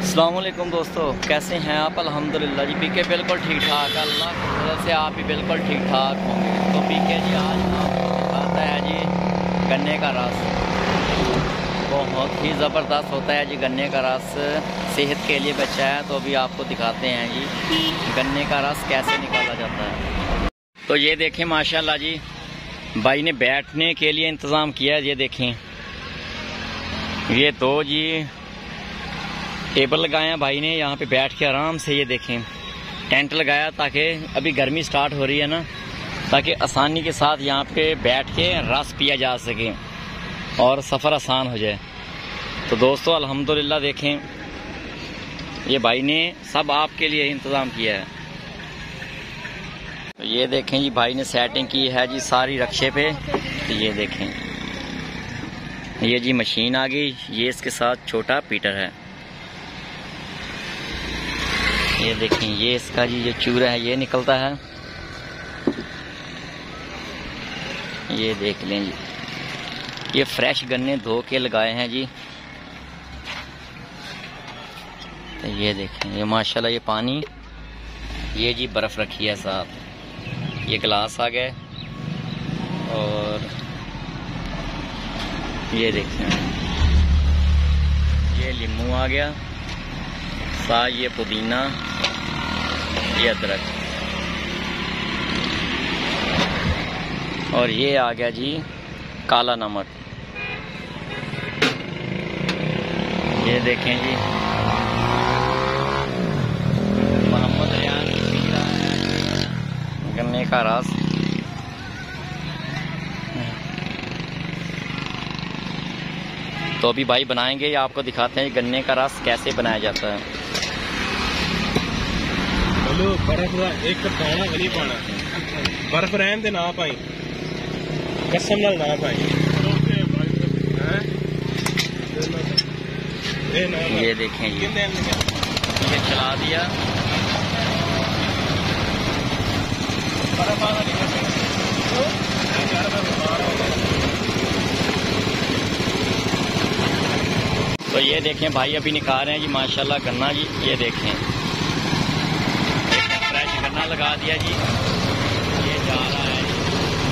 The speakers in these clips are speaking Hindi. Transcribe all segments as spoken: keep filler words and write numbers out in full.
अस्सलाम वालेकुम दोस्तों, कैसे हैं आप? अल्हम्दुलिल्लाह जी, पीके बिल्कुल ठीक ठाक। अल्लाह की वजह से आप भी बिल्कुल ठीक ठाक होंगे। तो पीके जी आज आपको दिखाता है जी गन्ने का रस। बहुत ही ज़बरदस्त होता है जी गन्ने का रस, सेहत के लिए अच्छा है। तो अभी आपको दिखाते हैं जी गन्ने का रस कैसे निकाला जाता है। तो ये देखें माशाल्लाह जी, भाई ने बैठने के लिए इंतज़ाम किया है। ये देखें, ये दो जी टेबल लगाए हैं भाई ने, यहाँ पे बैठ के आराम से। ये देखें टेंट लगाया ताकि अभी गर्मी स्टार्ट हो रही है ना, ताकि आसानी के साथ यहाँ पे बैठ के रस पिया जा सके और सफ़र आसान हो जाए। तो दोस्तों अल्हम्दुलिल्लाह देखें, ये भाई ने सब आपके लिए इंतज़ाम किया है। तो ये देखें जी, भाई ने सेटिंग की है जी सारी रक्शे पे। तो ये देखें, ये जी मशीन आ गई, ये इसके साथ छोटा पीटर है। ये देखें, ये इसका जी जो चूरा है ये निकलता है। ये देख लें जी, ये फ्रेश गन्ने धो के लगाए हैं जी। तो ये देखें, ये माशाल्लाह ये पानी, ये जी बर्फ़ रखी है साथ, ये गिलास आ गए। और ये देखें, ये लीमू आ गया साथ, ये पुदीना, ये अदरक, और ये आ गया जी काला नमक। ये देखें जी, मोहम्मद रियान पी रहा है गन्ने का रस। तो अभी भाई बनाएंगे, आपको दिखाते हैं गन्ने का रस कैसे बनाया जाता है। बर्फ एक कप पाना नहीं पाना, बर्फ रहन दे ना पाई, कसम नाल ना पाई। ये देखें, ये ये चला दिया। तो ये देखें भाई अभी निकाल रहे हैं जी माशाल्लाह गन्ना जी। ये देखें फ्रेश गन्ना लगा दिया जी, ये जा रहा है जी।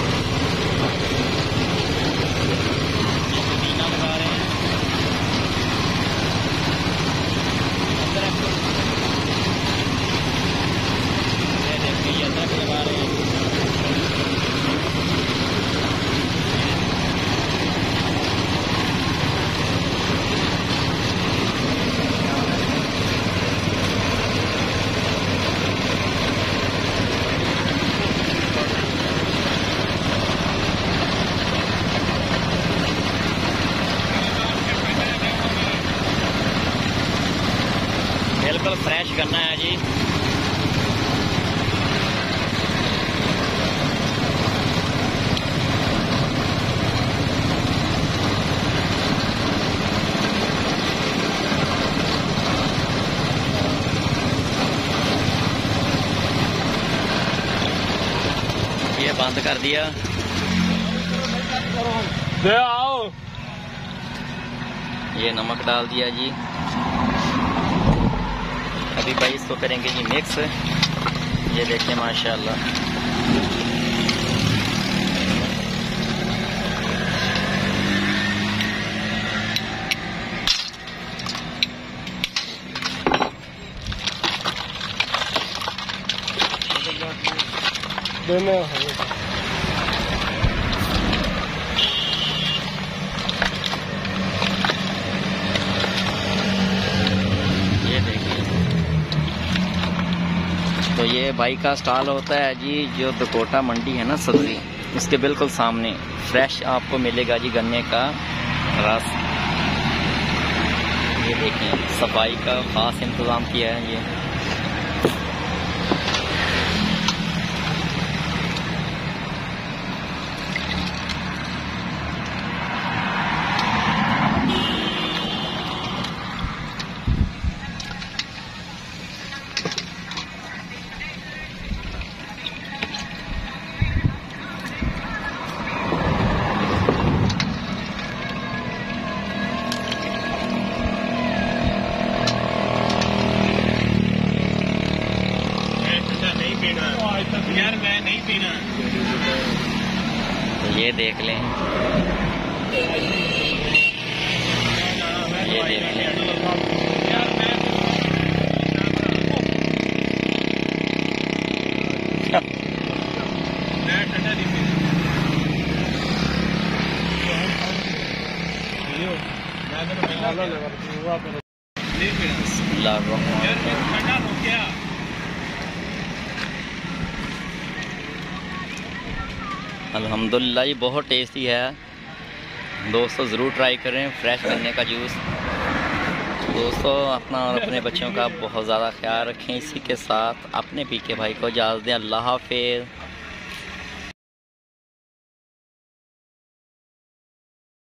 ये पुदीना लगा रहे हैं, ये देखें ये अदरक लगा रहे हैं। बिल्कुल फ्रेश गन्ना है जी। ये बंद कर दिया। दे आओ, ये नमक डाल दिया जी। अभी भाई इसको करेंगे जी मिक्स। ये देखिए माशाल्लाह, देना तो ये भाई का स्टॉल होता है जी, जो दकोटा मंडी है ना सब्जी, उसके बिल्कुल सामने फ्रेश आपको मिलेगा जी गन्ने का रस। ये देखें सफाई का खास इंतज़ाम किया है ये। पीना तो ये देख लें, ये देख लें। अल्हम्दुलिल्लाह ये बहुत टेस्टी है दोस्तों, ज़रूर ट्राई करें फ्रेश गन्ने का जूस। दोस्तों अपना और अपने बच्चों का बहुत ज़्यादा ख्याल रखें। इसी के साथ अपने पीके भाई को इजाज़त दें। अल्लाह हाफ़िज़।